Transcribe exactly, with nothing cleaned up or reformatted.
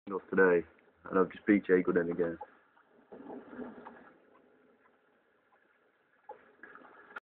off today, and I've just beat Jay Goodwin again.